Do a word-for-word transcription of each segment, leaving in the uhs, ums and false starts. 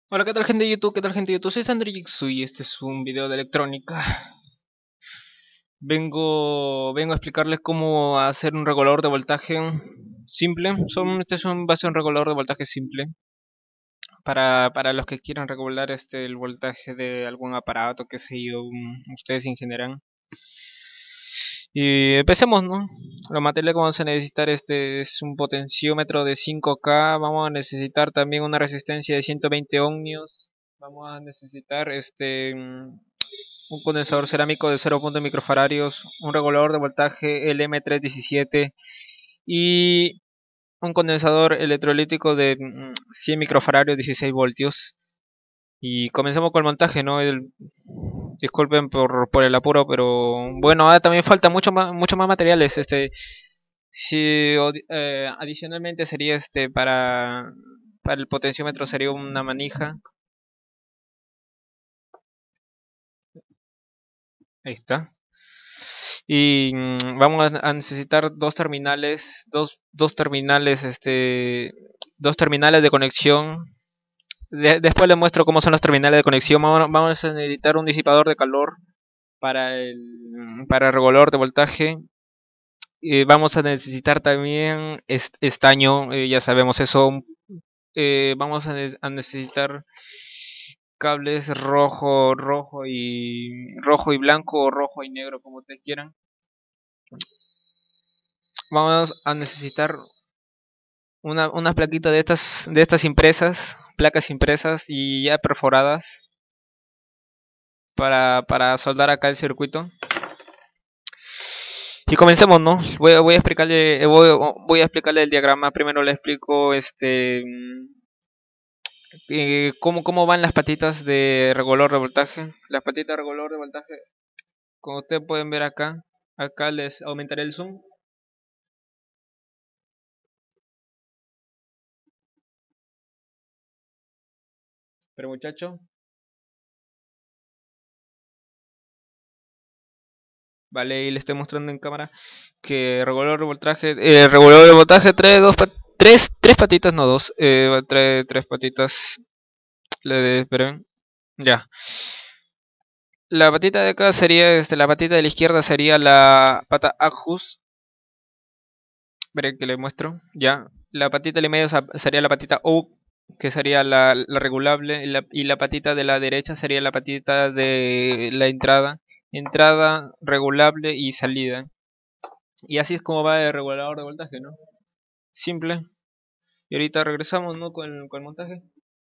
Hola, ¿qué tal gente de YouTube? ¿Qué tal gente de YouTube? Soy Sandro Jigsu y este es un video de electrónica. Vengo, vengo a explicarles cómo hacer un regulador de voltaje simple. Son, este es un, va a ser un regulador de voltaje simple para, para los que quieran regular este, el voltaje de algún aparato, que sé yo, mm, ustedes ingeniarán. Y empecemos, ¿no? Lo material que vamos a necesitar este es un potenciómetro de cinco K. Vamos a necesitar también una resistencia de ciento veinte ohmios. Vamos a necesitar este mm, un condensador cerámico de cero punto microfaradios, un regulador de voltaje L M trescientos diecisiete y un condensador electrolítico de mm, cien microfaradios, dieciséis voltios. Y comenzamos con el montaje, ¿no? El, disculpen por, por el apuro, pero bueno, ahora también falta mucho más, mucho más materiales. Este, si eh, adicionalmente sería este para, para el potenciómetro sería una manija. Ahí está. Y mm, vamos a necesitar dos terminales, dos, dos terminales, este, dos terminales de conexión. De- después les muestro cómo son los terminales de conexión. Vamos, vamos a necesitar un disipador de calor para el, para el regulador de voltaje. Y vamos a necesitar también est- estaño, eh, ya sabemos eso. Eh, vamos a, ne- a necesitar cables rojo, rojo y rojo y blanco o rojo y negro, como ustedes quieran. Vamos a necesitar una, una plaquita de estas, de estas impresas, placas impresas y ya perforadas para, para soldar acá el circuito. Y comencemos, ¿no? Voy, a- voy a explicarle, eh, voy, voy a explicarle el diagrama. Primero le explico este eh, cómo, cómo van las patitas de regulador de voltaje. Las patitas de regulador de voltaje, como ustedes pueden ver acá, acá les aumentaré el zoom. Pero muchacho, vale, y le estoy mostrando en cámara que regulador de voltaje, eh, regulador de voltaje trae dos, tres, tres patitas, no dos, eh, trae tres patitas. Le de, esperen, ya. La patita de acá sería, este, la patita de la izquierda sería la pata Ajus. Veré que le muestro, ya. La patita de la medio sería la patita O, que sería la, la regulable, y la, y la patita de la derecha sería la patita de la entrada. Entrada, regulable y salida. Y así es como va el regulador de voltaje, ¿no? Simple. Y ahorita regresamos, ¿no? Con, con el montaje.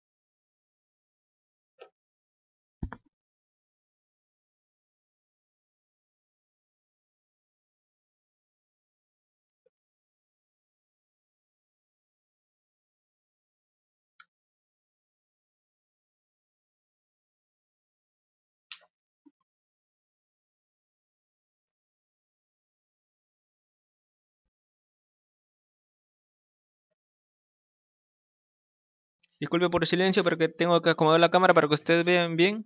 Disculpe por el silencio, pero que tengo que acomodar la cámara para que ustedes vean bien.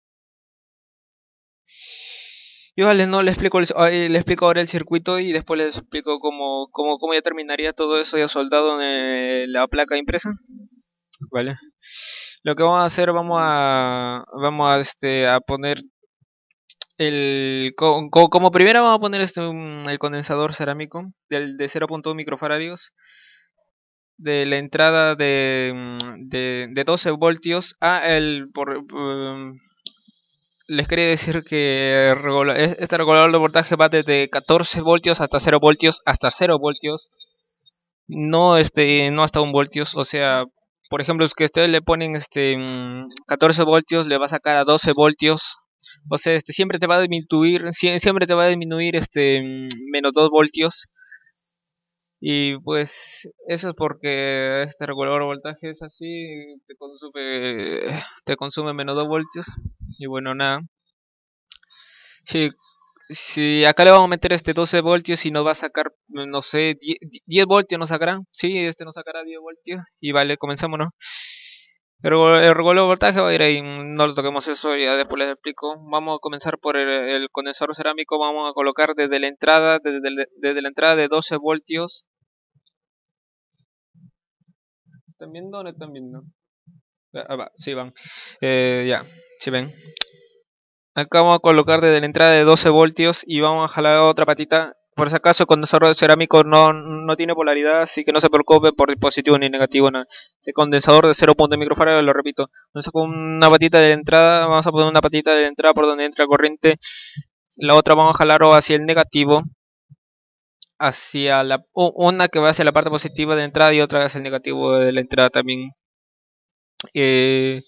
Y vale, no le explico, el- eh, le explico ahora el circuito y después les explico cómo, cómo, cómo ya terminaría todo eso ya soldado en eh, la placa impresa. Vale. Lo que vamos a hacer, vamos a, vamos a, este, a poner el, co- co- como primero vamos a poner este, un- el condensador cerámico del de cero punto uno microfaradios de la entrada de, mm, de, de doce voltios a el por, um, les quería decir que regula- e- este regulador de voltaje va desde catorce voltios hasta cero voltios hasta cero voltios, no este no hasta un voltios. O sea, por ejemplo, es que ustedes le ponen este mm, catorce voltios, le va a sacar a doce voltios. O sea, este siempre te va a disminuir, sie- siempre te va a disminuir este mm, menos dos voltios. Y pues eso es porque este regulador de voltaje es así, te consume te consume menos dos voltios. Y bueno, nada. Si, si acá le vamos a meter este doce voltios y nos va a sacar, no sé, diez, diez voltios nos sacará. Sí, este nos sacará diez voltios. Y vale, comenzamos, ¿no? Pero el regulador de voltaje va a ir ahí, no lo toquemos eso, ya después les explico. Vamos a comenzar por el, el condensador cerámico, vamos a colocar desde la entrada, desde, el- desde la entrada de doce voltios. ¿Están viendo o no están viendo? Ah, va, sí van. Eh, ya, si ven. Acá vamos a colocar desde la entrada de doce voltios y vamos a jalar otra patita. Por si acaso el condensador cerámico no, no tiene polaridad, así que no se preocupe por positivo ni negativo. Nada. Ese condensador de cero punto microfarad, lo repito. Entonces con una patita de entrada, vamos a poner una patita de entrada por donde entra corriente. La otra vamos a jalar hacia el negativo, hacia la una que va hacia la parte positiva de entrada y otra hacia el negativo de la entrada también. Eh,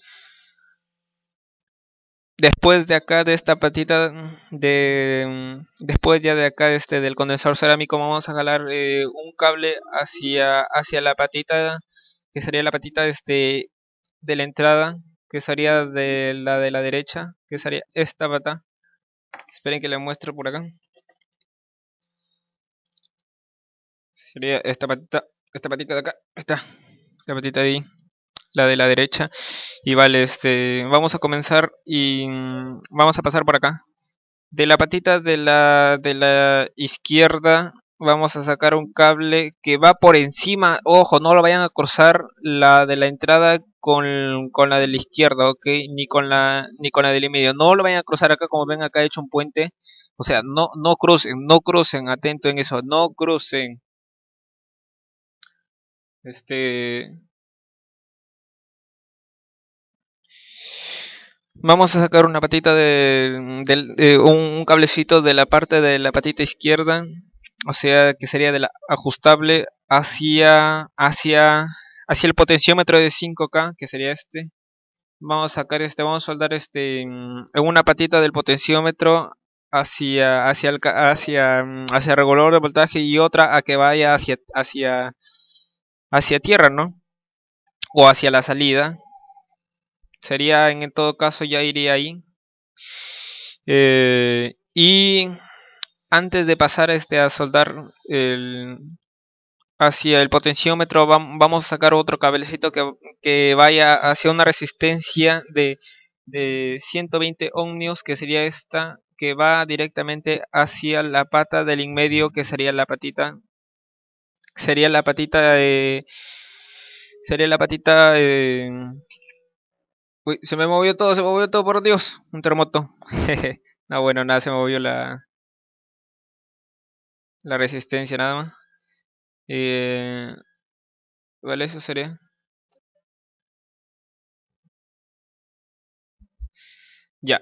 Después de acá de esta patita de después ya de acá este del condensador cerámico vamos a jalar eh, un cable hacia hacia la patita que sería la patita este de la entrada, que sería de la de la derecha, que sería esta pata. Esperen que le muestro por acá. Sería esta patita, esta patita de acá, esta, la patita de ahí, la de la derecha. Y vale, este vamos a comenzar y mm, vamos a pasar por acá. De la patita de la, de la izquierda vamos a sacar un cable que va por encima, ojo, no lo vayan a cruzar la de la entrada con, con la de la izquierda, ok, ni con la, ni con la del medio, no lo vayan a cruzar acá como ven acá he hecho un puente, o sea, no, no crucen, no crucen, atento en eso, no crucen, este, vamos a sacar una patita de, del- de un, un cablecito de la parte de la patita izquierda, o sea que sería de la ajustable hacia hacia hacia el potenciómetro de cinco K, que sería este. Vamos a sacar este, vamos a soldar este mm, en una patita del potenciómetro hacia hacia el ca- hacia mm, hacia el regulador de voltaje y otra a que vaya hacia hacia hacia tierra, ¿no? O hacia la salida. Sería en todo caso ya iría ahí. Eh, y antes de pasar este a soldar el, hacia el potenciómetro, vamos a sacar otro cablecito que, que vaya hacia una resistencia de, de ciento veinte ohmios, que sería esta, que va directamente hacia la pata del en medio, que sería la patita, sería la patita, eh, sería la patita, eh, uy, se me movió todo, se me movió todo, por Dios, un terremoto. No, bueno, nada, se me movió la, la resistencia nada más. Eh, vale, eso sería. Ya.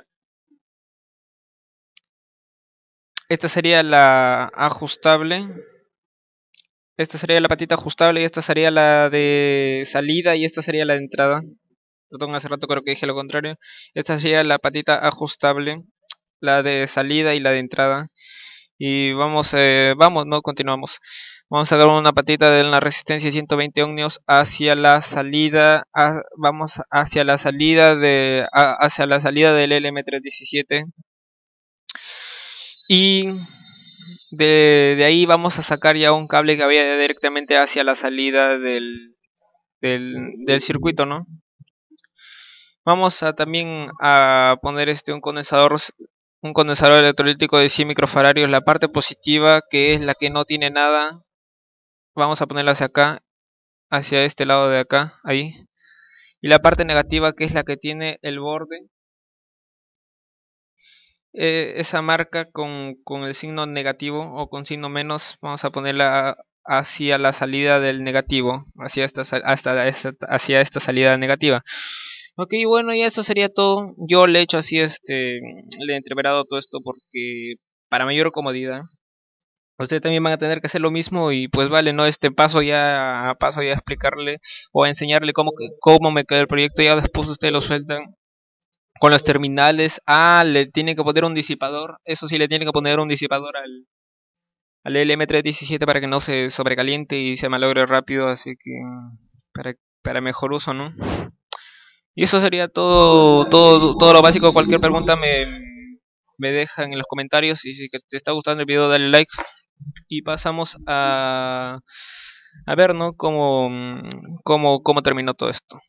Esta sería la ajustable. Esta sería la patita ajustable y esta sería la de salida y esta sería la de entrada. Perdón, hace rato creo que dije lo contrario. Esta sería la patita ajustable, la de salida y la de entrada. Y vamos, eh, vamos, no continuamos. Vamos a dar una patita de la resistencia de ciento veinte ohmios hacia la salida, a, vamos hacia la salida de, a, hacia la salida del L M trescientos diecisiete. Y de, de ahí vamos a sacar ya un cable que vaya directamente hacia la salida del, del, del circuito, ¿no? Vamos a también a poner este un condensador un condensador electrolítico de cien microfaradios, la parte positiva que es la que no tiene nada, vamos a ponerla hacia acá, hacia este lado de acá, ahí. Y la parte negativa que es la que tiene el borde, eh, esa marca con, con el signo negativo o con signo menos, vamos a ponerla hacia la salida del negativo, hacia esta, hasta esta, hacia esta salida negativa. Ok, bueno, y eso sería todo. Yo le he hecho así, este, le he entreverado todo esto porque para mayor comodidad. Ustedes también van a tener que hacer lo mismo y pues vale, no este paso ya paso ya a explicarle o a enseñarle cómo cómo me quedó el proyecto. Ya después ustedes lo sueltan con los terminales. Ah, le tienen que poner un disipador. Eso sí, le tienen que poner un disipador al, al L M trescientos diecisiete para que no se sobrecaliente y se malogre rápido. Así que para, para mejor uso, ¿no? Y eso sería todo, todo, todo lo básico. Cualquier pregunta me, me dejan en los comentarios. Y si te está gustando el video, dale like. Y pasamos a, a ver, ¿no? Cómo, cómo, cómo terminó todo esto.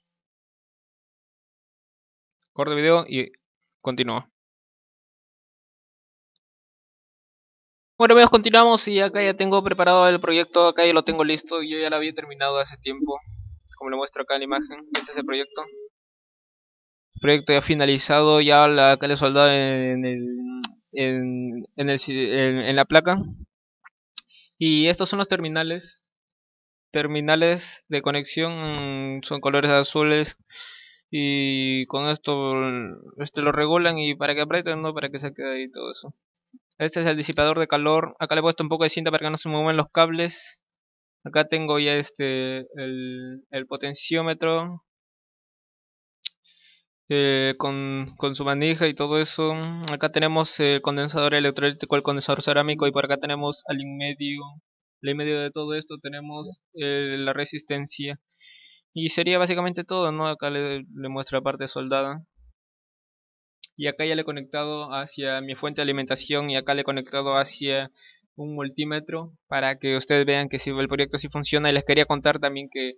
Corte video y continúo. Bueno amigos, continuamos y acá ya tengo preparado el proyecto, acá ya lo tengo listo, yo ya lo había terminado hace tiempo, como lo muestro acá en la imagen, este es el proyecto. proyecto ya finalizado, ya la que le he soldado en el, en, en, el, en, en la placa. Y estos son los terminales. Terminales de conexión, son colores azules y con esto este lo regulan y para que aprieten, no para que se quede ahí todo eso. Este es el disipador de calor. Acá le he puesto un poco de cinta para que no se muevan los cables. Acá tengo ya este el, el potenciómetro eh, con, con su manija y todo eso. Acá tenemos el condensador electrolítico, el condensador cerámico y por acá tenemos al en medio. Al en medio de todo esto tenemos eh, la resistencia. Y sería básicamente todo, ¿no? Acá le, le muestro la parte soldada. Y acá ya le he conectado hacia mi fuente de alimentación y acá le he conectado hacia un multímetro para que ustedes vean que si el proyecto sí funciona. Y les quería contar también que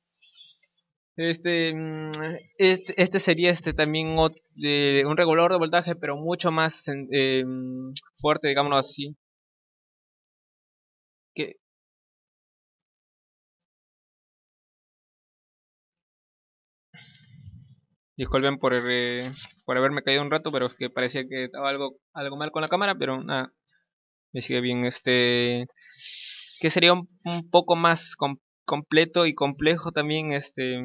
este mm, este, este sería este también eh, un regulador de voltaje, pero mucho más eh, fuerte, digámoslo así. Que disculpen por, eh, por haberme caído un rato, pero es que parecía que estaba algo algo mal con la cámara, pero nada, me sigue bien. Este que sería un, un poco más com completo y complejo también. Este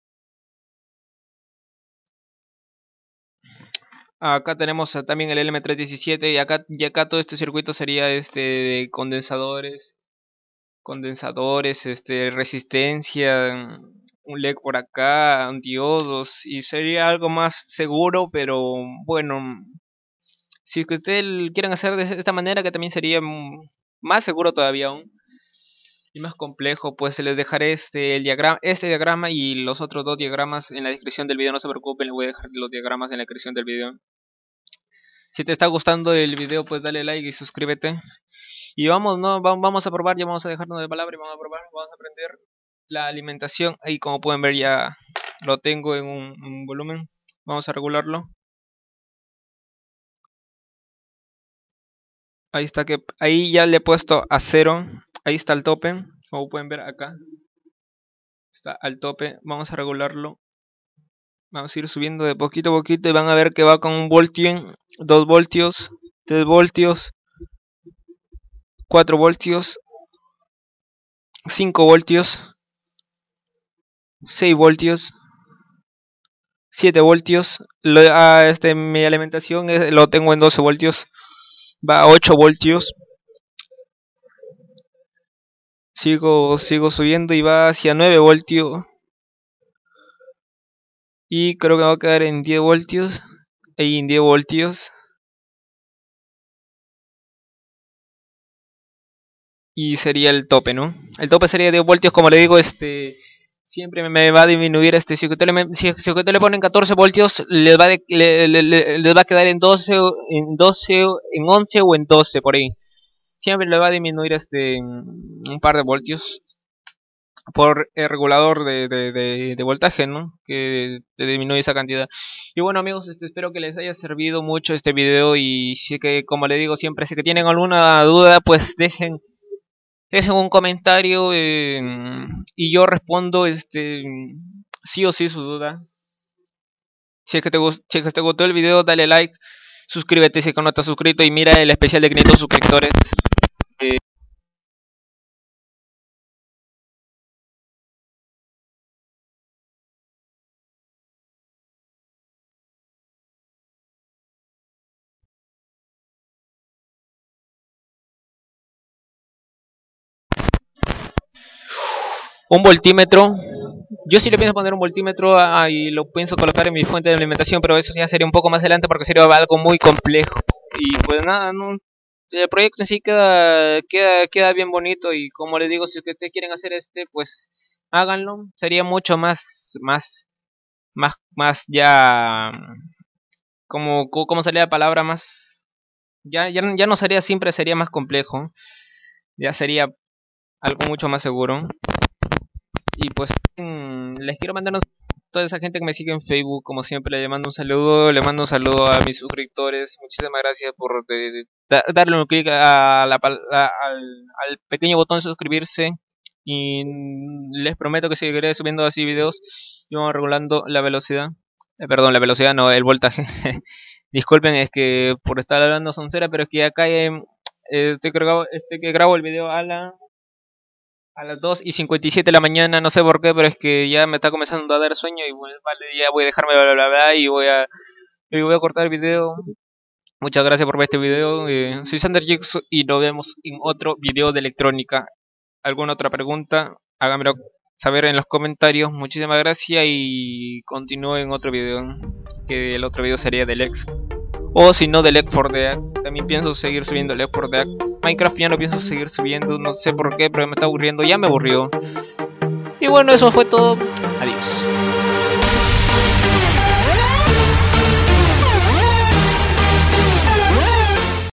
acá tenemos también el L M trescientos diecisiete y acá, y acá todo este circuito sería este de condensadores, condensadores, este resistencia, un L E D por acá, diodos y sería algo más seguro, pero bueno, si es que ustedes quieren hacer de esta manera que también sería más seguro todavía aún y más complejo, pues les dejaré este el diagrama, este diagrama y los otros dos diagramas en la descripción del video. No se preocupen, les voy a dejar los diagramas en la descripción del video. Si te está gustando el video, pues dale like y suscríbete. Y vamos, no, vamos a probar, ya vamos a dejarnos de palabra y vamos a probar, vamos a aprender la alimentación. Ahí como pueden ver ya lo tengo en un, un volumen. Vamos a regularlo. Ahí está que ahí ya le he puesto a cero. Ahí está el tope. Como pueden ver acá. Está al tope. Vamos a regularlo. Vamos a ir subiendo de poquito a poquito y van a ver que va con un voltio, dos voltios, tres voltios, cuatro voltios, cinco voltios, seis voltios, siete voltios. Lo, ah, este, mi alimentación es, lo tengo en doce voltios. Va a ocho voltios. Sigo, sigo subiendo y va hacia nueve voltios. Y creo que va a quedar en diez voltios. Ahí en diez voltios. Y sería el tope, ¿no? El tope sería diez voltios, como le digo, este siempre me va a disminuir este si usted le, si, si usted le ponen catorce voltios les va, de, le, le, le, les va a quedar en doce, en doce, en once o en doce por ahí. Siempre le va a disminuir este un par de voltios por el regulador de, de, de, de voltaje, ¿no? Que te disminuye esa cantidad. Y bueno amigos, este, espero que les haya servido mucho este video y si que como le digo siempre, si que tienen alguna duda, pues dejen dejen un comentario eh, y yo respondo este sí o sí su duda. Si es que te, si es que te gustó el video, dale like, suscríbete si es que no estás suscrito y mira el especial de quinientos suscriptores. Eh, un voltímetro. Yo sí le pienso poner un voltímetro ah, y lo pienso colocar en mi fuente de alimentación, pero eso ya sería un poco más adelante porque sería algo muy complejo. Y pues nada, no, el proyecto en sí queda, queda, queda bien bonito y como les digo, si ustedes quieren hacer este, pues háganlo. Sería mucho más, más, más, más ya, como, como sería la palabra, más, ya, ya, ya no sería simple, sería más complejo. Ya sería algo mucho más seguro. Y pues mmm, les quiero mandar a toda esa gente que me sigue en Facebook, como siempre le mando un saludo, le mando un saludo a mis suscriptores, muchísimas gracias por de, de, de, darle un clic a la, a, al, al pequeño botón de suscribirse y les prometo que seguiré subiendo así videos y vamos regulando la velocidad. Eh, perdón, la velocidad no, el voltaje. Disculpen, es que por estar hablando soncera, pero es que acá eh, eh, estoy, que grabo, estoy que grabo el video a la a las dos y cincuenta y siete de la mañana, no sé por qué, pero es que ya me está comenzando a dar sueño y bueno, vale, ya voy a dejarme bla bla bla, bla y voy a y voy a cortar el video. Muchas gracias por ver este video. Eh, soy Sander Jigsaw y nos vemos en otro video de electrónica. ¿Alguna otra pregunta? Háganmelo saber en los comentarios. Muchísimas gracias y continúo en otro video. Que el otro video sería del X. O si no, del Left four Dead. También pienso seguir subiendo Left four Dead. Minecraft ya no pienso seguir subiendo. No sé por qué, pero me está aburriendo. Ya me aburrió. Y bueno, eso fue todo. Adiós.